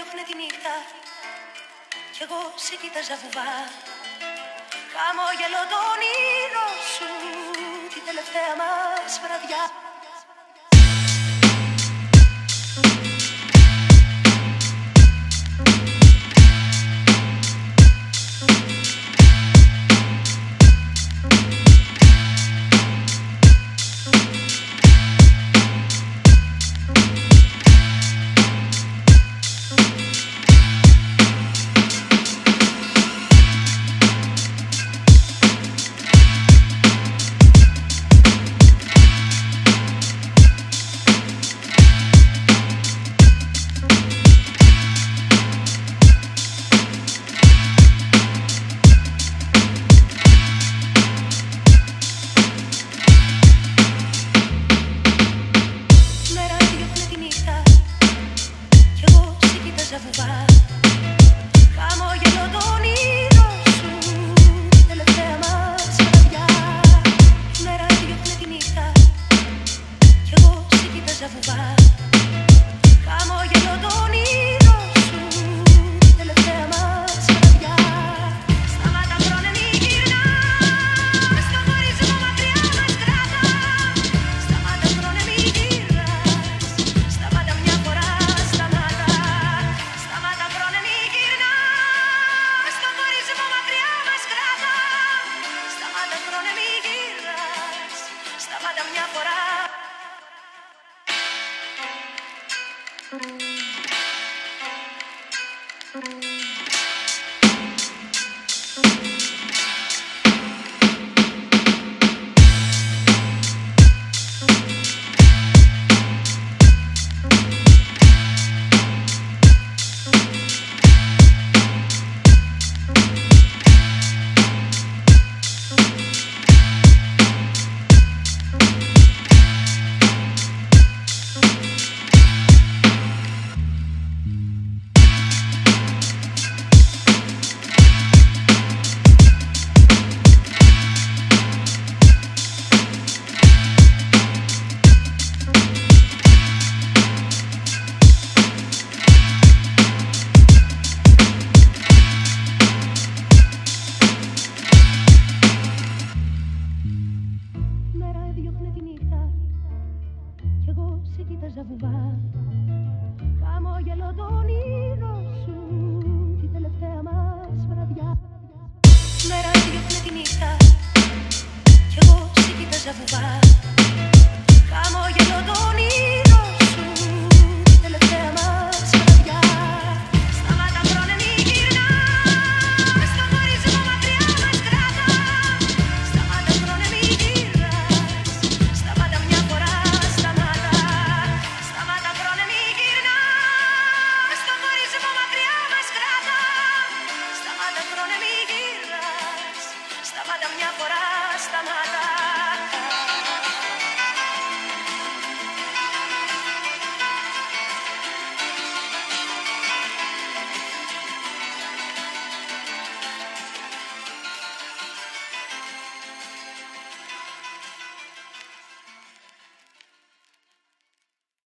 διώχνε τη νύχτα κι εγώ σε κοίταζα βουβά. Χαμόγελο το όνειρο σου την τελευταία μας βραδιά. Χαμόγελο το όνειρο σου την τελευταία μας βραδιά. Η μέρα έδιωχνε τη νύχτα κι εγώ σε κοίταζα βουβά. Χαμόγελο το όνειρο σου την τελευταία μας βραδιά. Σταμάτα χρόνε μη γυρνάς, στο χωρισμό μακριά μας κράτα. Σταμάτα χρόνε μη γυρνάς, σταμάτα μια φορά, σταμάτα. Σταμάτα χρόνε μη γυρνάς, στο χωρισμό μακριά μας κράτα. Σταμάτα χρόνε μη γυρνάς, σταμάτα μια φορά. Κοίταζα βουβά. Χαμόγελο το όνειρο σου την τελευταία μας βραδιά. Η μέρα έδιωχνε τη νύχτα κι εγώ σε κοίταζα βουβά. Χαμόγελο το όνειρο σου την τελευταία μας βραδιά. Σταμάτα χρόνε μη γυρνάς, στο χωρισμό μακριά μας κράτα. Σταμάτα χρόνε μη γυρνάς, σταμάτα μια φορά, σταμάτα. Σταμάτα χρόνε μη γυρνάς, στο χωρισμό μακριά μας κράτα. Σταμάτα χρόνε μη γυρνάς, σταμάτα μια φορά, σταμάτα.